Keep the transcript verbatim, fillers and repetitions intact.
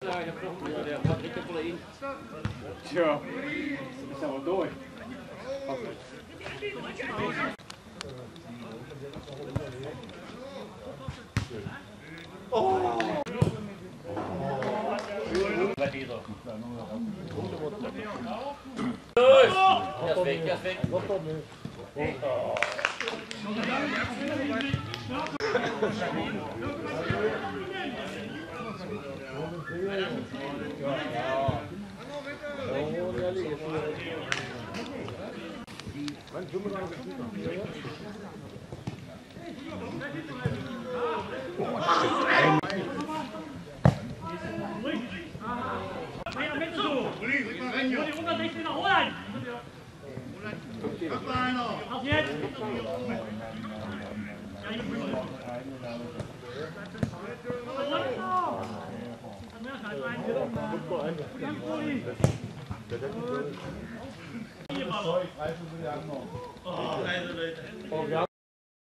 Ja, ich hab noch der Patrick voll ihn. Tja, ist aber durch. Oh! Der ist weg, der ist weg. Auf jetzt! Hier war